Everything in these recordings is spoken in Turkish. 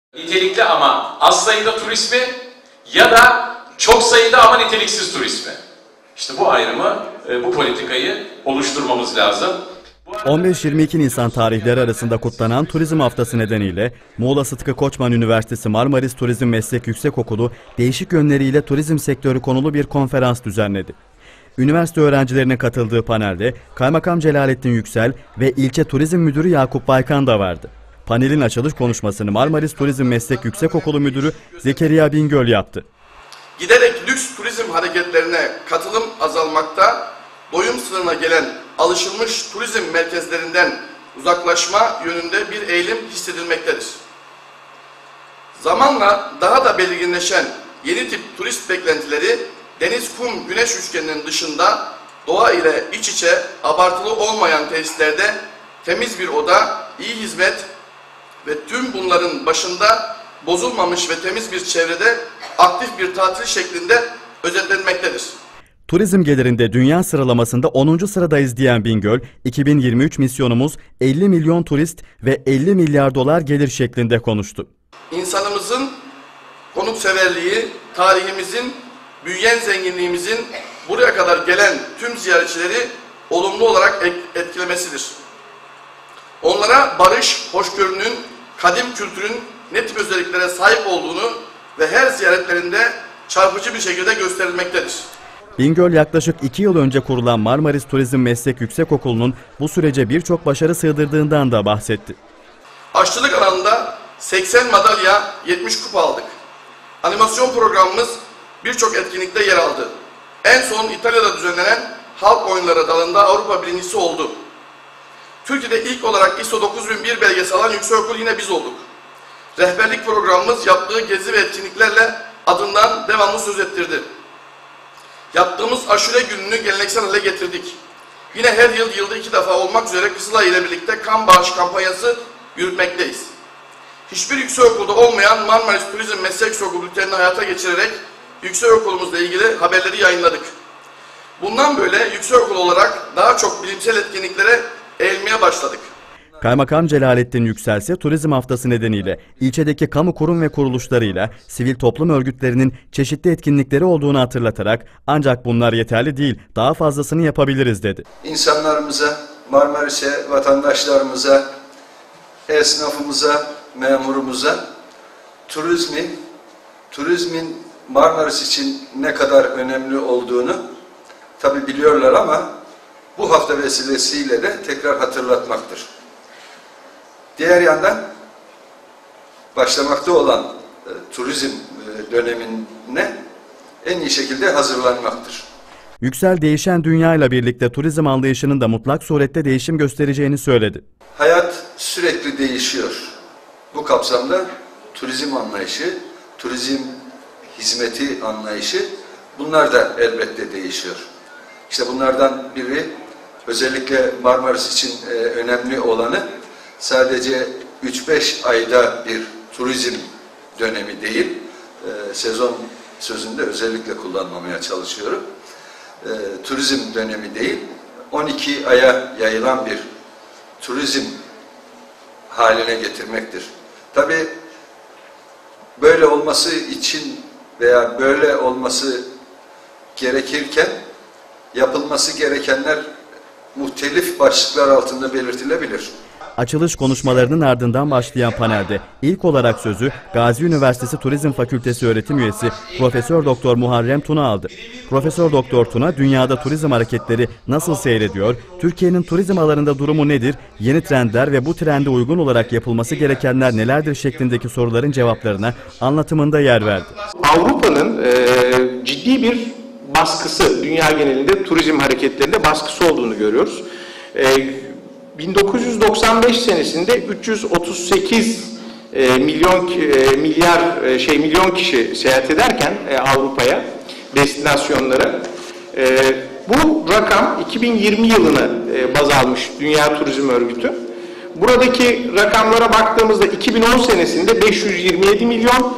Nitelikli ama az sayıda turizmi ya da çok sayıda ama niteliksiz turizmi. İşte bu ayrımı, bu politikayı oluşturmamız lazım. 15-22 Nisan tarihleri arasında kutlanan Turizm Haftası nedeniyle Muğla Sıtkı Koçman Üniversitesi Marmaris Turizm Meslek Yüksekokulu değişik yönleriyle turizm sektörü konulu bir konferans düzenledi. Üniversite öğrencilerine katıldığı panelde Kaymakam Celalettin Yüksel ve İlçe Turizm Müdürü Yakup Baykan da vardı. Panelin açılış konuşmasını Marmaris Turizm Meslek Yüksekokulu Müdürü Zekeriya Bingöl yaptı. Giderek lüks turizm hareketlerine katılım azalmakta, doyum sınırına gelen alışılmış turizm merkezlerinden uzaklaşma yönünde bir eğilim hissedilmektedir. Zamanla daha da belirginleşen yeni tip turist beklentileri deniz, kum, güneş üçgeninin dışında doğa ile iç içe abartılı olmayan tesislerde temiz bir oda, iyi hizmet ve tüm bunların başında bozulmamış ve temiz bir çevrede aktif bir tatil şeklinde özetlenmektedir. Turizm gelirinde dünya sıralamasında 10. sıradayız diyen Bingöl, 2023 misyonumuz 50 milyon turist ve 50 milyar dolar gelir şeklinde konuştu. İnsanımızın konukseverliği, tarihimizin, büyüyen zenginliğimizin buraya kadar gelen tüm ziyaretçileri olumlu olarak etkilemesidir. Onlara barış, hoşgörünün, kadim kültürün ne tip özelliklere sahip olduğunu ve her ziyaretlerinde çarpıcı bir şekilde gösterilmektedir. Bingöl yaklaşık 2 yıl önce kurulan Marmaris Turizm Meslek Yüksekokulu'nun bu sürece birçok başarı sığdırdığından da bahsetti. Aşçılık alanında 80 madalya, 70 kupa aldık. Animasyon programımız birçok etkinlikte yer aldı. En son İtalya'da düzenlenen halk oyunları dalında Avrupa birincisi oldu. Türkiye'de ilk olarak ISO 9001 belgesi alan yüksekokul yine biz olduk. Rehberlik programımız yaptığı gezi ve etkinliklerle adından devamlı söz ettirdi. Yaptığımız aşure gününü geleneksel hale getirdik. Yine her yıl yılda 2 defa olmak üzere Kızılay ile birlikte kan bağış kampanyası yürütmekteyiz. Hiçbir yüksekokulda olmayan Marmaris Turizm Meslek Yüksekokulu bültenini hayata geçirerek yüksekokulumuzla ilgili haberleri yayınladık. Bundan böyle yüksekokul olarak daha çok bilimsel etkinliklere eğilmeye başladık. Kaymakam Celalettin Yüksel ise Turizm Haftası nedeniyle ilçedeki kamu kurum ve kuruluşlarıyla sivil toplum örgütlerinin çeşitli etkinlikleri olduğunu hatırlatarak ancak bunlar yeterli değil, daha fazlasını yapabiliriz dedi. İnsanlarımıza, Marmaris'e, vatandaşlarımıza, esnafımıza, memurumuza turizmin Marmaris için ne kadar önemli olduğunu tabi biliyorlar ama bu hafta vesilesiyle de tekrar hatırlatmaktır. Diğer yandan başlamakta olan turizm dönemine en iyi şekilde hazırlanmaktır. Yüksel değişen dünyayla birlikte turizm anlayışının da mutlak surette değişim göstereceğini söyledi. Hayat sürekli değişiyor. Bu kapsamda turizm anlayışı, turizm hizmeti anlayışı bunlar da elbette değişiyor. İşte bunlardan biri özellikle Marmaris için önemli olanı sadece 3-5 ayda bir turizm dönemi değil, sezon sözünde özellikle kullanmamaya çalışıyorum. Turizm dönemi değil, 12 aya yayılan bir turizm haline getirmektir. Tabii böyle olması için veya böyle olması gerekirken yapılması gerekenler muhtelif başlıklar altında belirtilebilir. Açılış konuşmalarının ardından başlayan panelde ilk olarak sözü Gazi Üniversitesi Turizm Fakültesi öğretim üyesi Profesör Doktor Muharrem Tuna aldı. Profesör Doktor Tuna, dünyada turizm hareketleri nasıl seyrediyor, Türkiye'nin turizm alanında durumu nedir, yeni trendler ve bu trende uygun olarak yapılması gerekenler nelerdir şeklindeki soruların cevaplarına anlatımında yer verdi. Avrupa'nın ciddi bir baskısı, dünya genelinde turizm hareketlerinde baskısı olduğunu görüyoruz. 1995 senesinde 338 milyon kişi seyahat ederken Avrupa'ya, destinasyonlara, bu rakam 2020 yılını baz almış Dünya Turizm Örgütü. Buradaki rakamlara baktığımızda 2010 senesinde 527 milyon,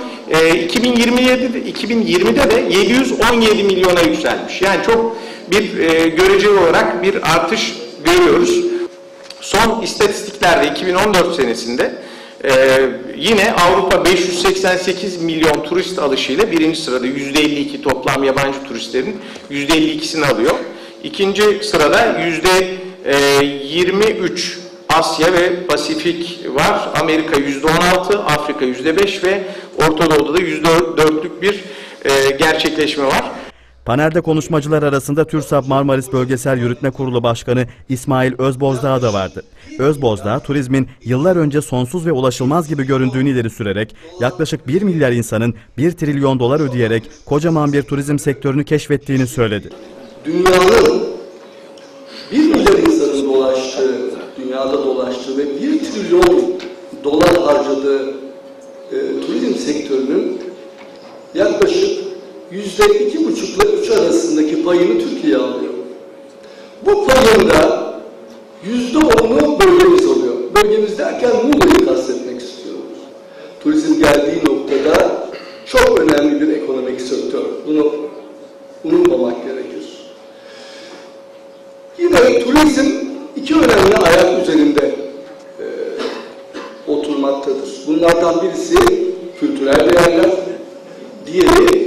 2020'de de 717 milyona yükselmiş. Yani çok bir göreceli olarak bir artış görüyoruz. Son istatistiklerde 2014 senesinde Yine Avrupa 588 milyon turist alışıyla birinci sırada, %52 toplam yabancı turistlerin %52'sini alıyor. İkinci sırada %23 Asya ve Pasifik var. Amerika %16, Afrika %5 ve Orta Doğu'da da %4'lük bir gerçekleşme var. Panelde konuşmacılar arasında TÜRSAP Marmaris Bölgesel Yürütme Kurulu Başkanı İsmail Özbozdağ da vardı. Özbozdağ, turizmin yıllar önce sonsuz ve ulaşılmaz gibi göründüğünü ileri sürerek yaklaşık 1 milyar insanın 1 trilyon dolar ödeyerek kocaman bir turizm sektörünü keşfettiğini söyledi. Dünyanın 1 milyar insanın dolaştığı, dünyada dolaştığı ve 1 trilyon dolar harcadığı turizm sektörünün yaklaşık %2,5 ile 3 arasındaki payını Türkiye alıyor. Bu payın da %10'u bölgemiz oluyor. Bölgemiz derken Muğla'yı kastetmek istiyoruz. Turizm geldiği noktada çok önemli bir ekonomik sektör. Bunu unutmamak gerekir. Yine turizm iki önemli ayak üzerinde oturmaktadır. Bunlardan birisi kültürel değerler, diğeri